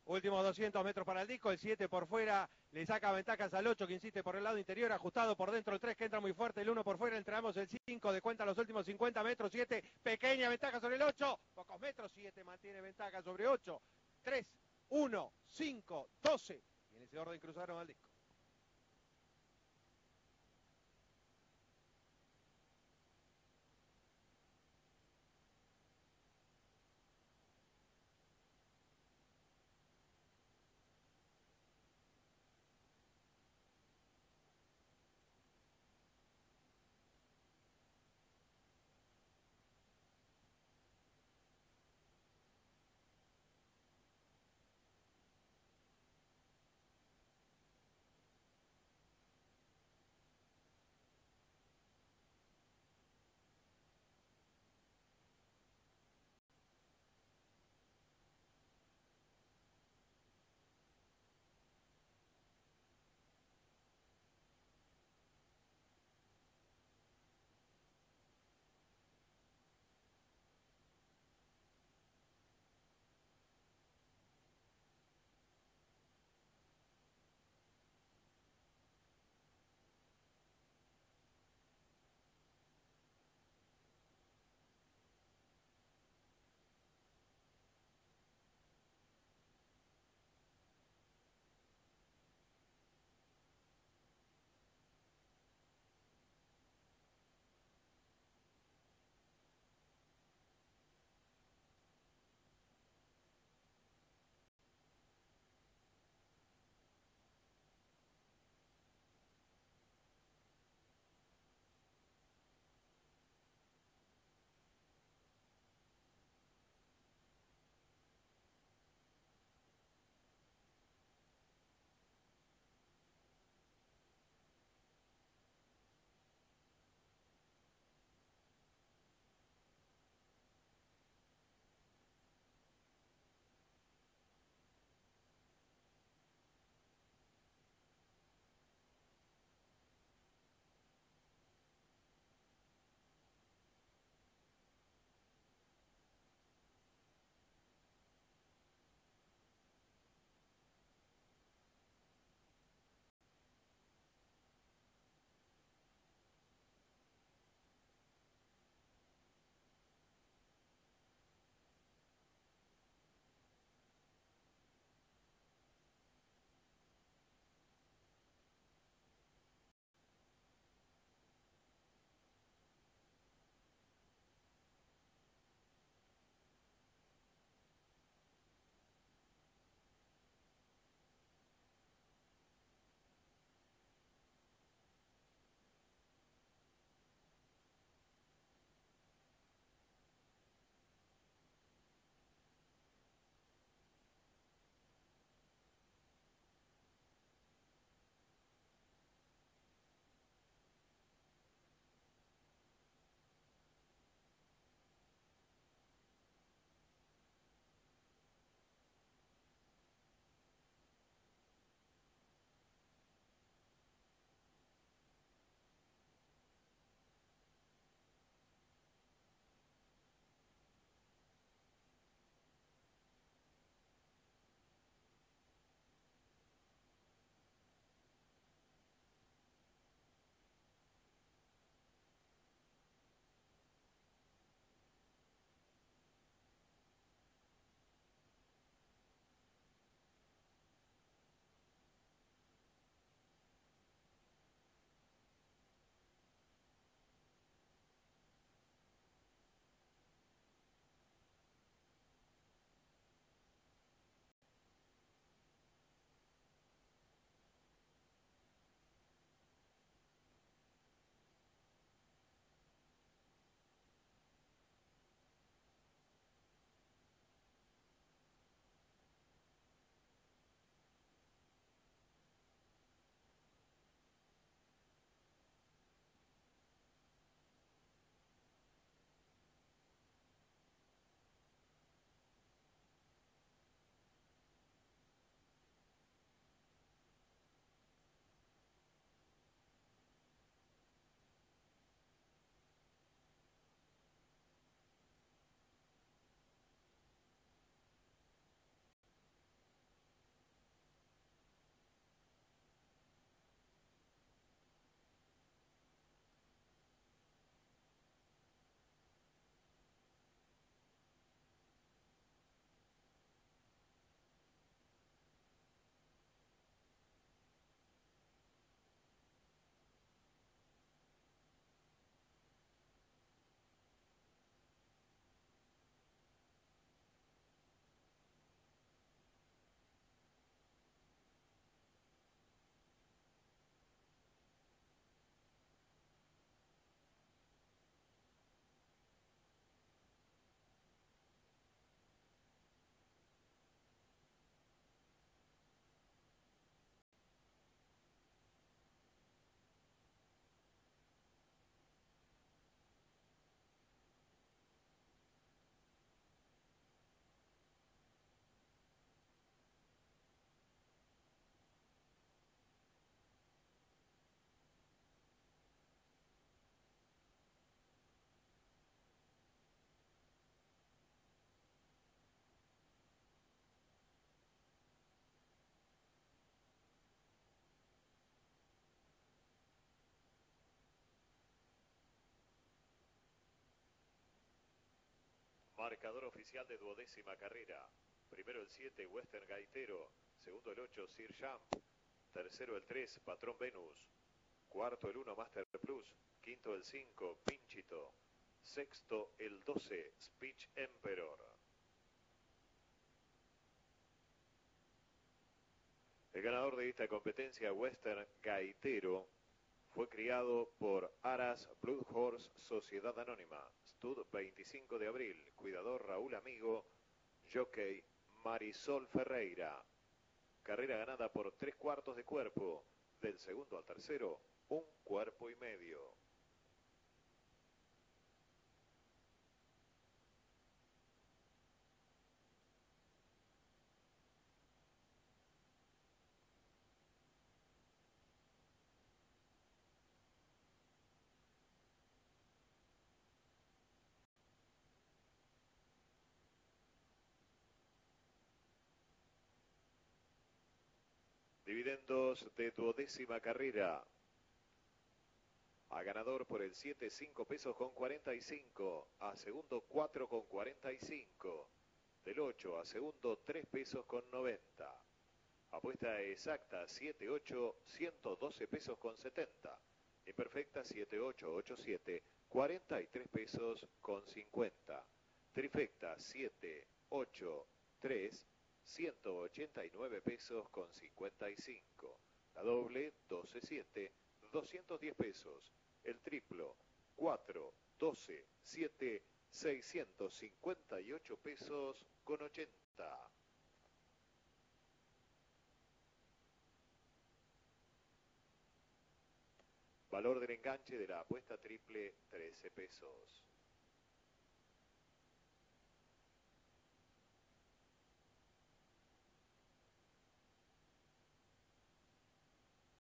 Últimos 200 metros para el disco, el 7 por fuera, le saca ventajas al 8 que insiste por el lado interior, ajustado por dentro el 3 que entra muy fuerte, el 1 por fuera, entramos el 5, de cuenta los últimos 50 metros, 7, pequeña ventaja sobre el 8, pocos metros, 7 mantiene ventaja sobre 8, 3, 1, 5, 12, y en ese orden cruzaron al disco. Marcador oficial de 12ª carrera. Primero el 7, Western Gaitero. Segundo el 8, Sir Champ. Tercero el 3, Patrón Venus. Cuarto el 1, Master Plus. Quinto el 5, Pinchito. Sexto el 12, Speech Emperor. El ganador de esta competencia, Western Gaitero, fue criado por Aras Blood Horse Sociedad Anónima. Stud 25 de abril. Cuidador Raúl Amigo. Jockey Marisol Ferreira. Carrera ganada por 3/4 de cuerpo. Del segundo al tercero, 1 cuerpo y medio. Dividendos de 12ª carrera. A ganador por el 7, 5 pesos con 45. A segundo, 4 con 45. Del 8 a segundo, 3 pesos con 90. Apuesta exacta, 7, 8, 112 pesos con 70. Imperfecta, 7, 8, 8, 7, 43 pesos con 50. Trifecta, 7, 8, 3, 189 pesos con 55. La doble, 12, 7, 210 pesos. El triplo, 4, 12, 7, 658 pesos con 80. Valor del enganche de la apuesta triple, 13 pesos.